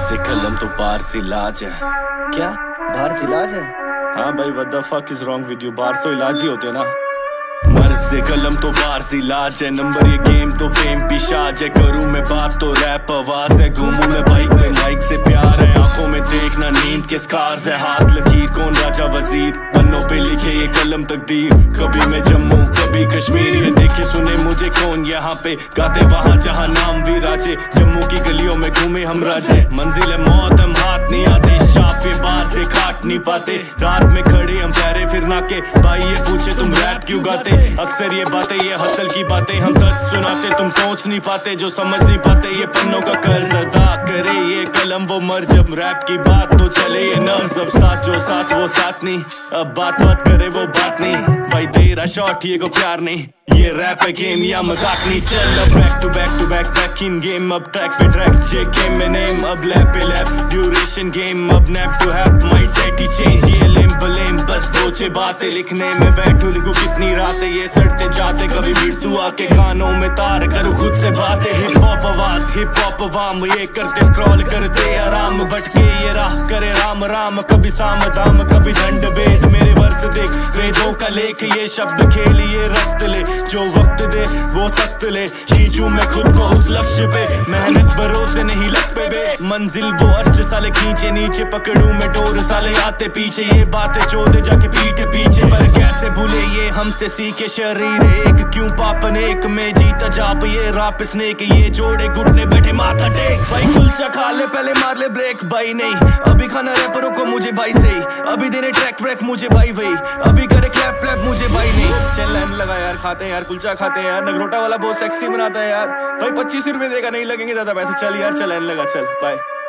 से कलम तो बाहर से इलाज है। क्या बाहर से इलाज है? हाँ भाई, what the fuck is wrong with you? बाहर तो इलाज ही होते हैं ना। मर्ज से कलम तो बाहर से इलाज है। नंबर ये गेम तो फेम पिशाच है। करूँ मैं बात तो रैप आवाज है। घूमूं मैं बाइक पे माइक से प्यार है। आंखों में देखना नींद के स्कार्स है। हाथ लकीर कौन राजा वजीर, पन्नों पे लिखे ये कलम तकदीर। कभी मैं जम्मू कभी कश्मीर, ये देखे सुने मुझे कौन यहाँ पे गाते वहाँ जहाँ नाम भी राजे। जम्मू की गलियों में घूमे हम राजे। मंजिल है मौत हम हाथ नहीं आते। शाप पे बाहर से काट नहीं पाते। रात में खड़े हम पैरे फिर नाके। भाई ये पूछे तुम रैप क्यों गाते? अक्सर ये बातें ये हसल की बातें हम सच सुनाते। तुम सोच नहीं पाते जो समझ नहीं पाते। ये पन्नों का कर्ज अदा करे ये कलम वो मर। जब रैप की बात तो चले ये नर्स। अब साथ जो साथ वो साथ नहीं। अब बात करे वो बात नहीं। भाई तेरा शॉट ये को प्यार नहीं। ये रैप है गेम या मजाक नहीं। चल अब back to back to back back in game. अब ट्रैक पे ट्रैक जेके में नेम। अब लैप पे लैप ड्यूरेशन गेम। अब nap to have mind set ही चेंज। ये लेम बलेम बस दो छह बातें लिखने में बैठू। लिखू कितनी रातें ये सड़ते जाते। कभी भीड़ तू आके कानों में तार करूँ खुद से बातें। हिप हॉप आवाज हिप हॉप अवाम ये करते स्क्रॉल करते आराम। भटके ये राह करे राम राम। कभी साम दाम कभी दंड भेद। मेरे वर्ष देख वेदों का लेख। ये शब्द खेल ये रक्त ले। जो वक्त दे वो तख्त ले। खींचूं मैं खुद को उस लक्ष्य पे। मेहनत भरोसे नहीं लग पे बे। मंजिल वो अर्श साले खींचे नीचे। पकड़ूं मैं डोर साले आते पीछे। ये बातें चोदे जाके पीठ पीछे। पर कैसे भूले ये हमसे सीखे। शरीर एक क्यों पापन एक में जीता जाप। ये राप स्नेक ये जोड़े घुटने बैठे माथा टेक। भाई कुलचा खा ले पहले मार ले ब्रेक। भाई नहीं अभी खाना रैपरों को मुझे भाई सही। अभी देने ट्रैक व्रैक मुझे भाई वही। अभी करे क्लैप क्लैप मुझे भाई नहीं। चल लाइन लगा यार, खाते हैं यार कुलचा खाते हैं यार। नगरोटा वाला बहुत सेक्सी बनाता है यार। भाई 25 रुपए देगा नहीं लगेंगे ज्यादा पैसे। चल यार चल लाइन लगा चल बाय।